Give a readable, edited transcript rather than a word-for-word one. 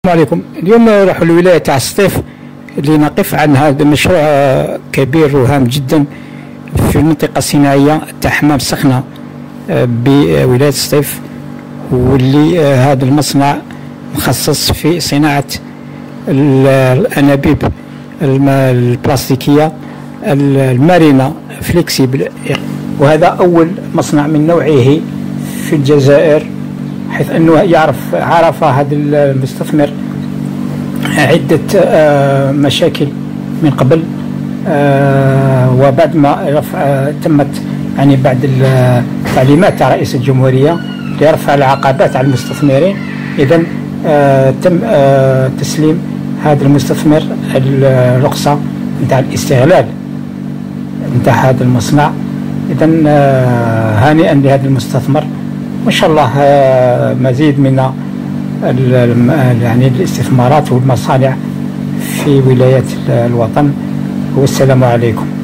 السلام عليكم. اليوم نروح للولاية تاع سطيف لنقف عن هذا المشروع كبير وهام جدا في المنطقة الصناعية تاع حمام سخنة بولاية سطيف، واللي هذا المصنع مخصص في صناعة الأنابيب البلاستيكية المرنة فليكسيبل، وهذا أول مصنع من نوعه في الجزائر، حيث أنه عرف هذا المستثمر عدة مشاكل من قبل، وبعد ما تمت بعد التعليمات تاع رئيس الجمهورية لرفع العقبات على المستثمرين، إذن تم تسليم هذا المستثمر الرخصة نتاع الاستغلال نتاع هذا المصنع. إذن هانئا لهذا المستثمر، وإن شاء الله مزيد من الاستثمارات والمصانع في ولايات الوطن. والسلام عليكم.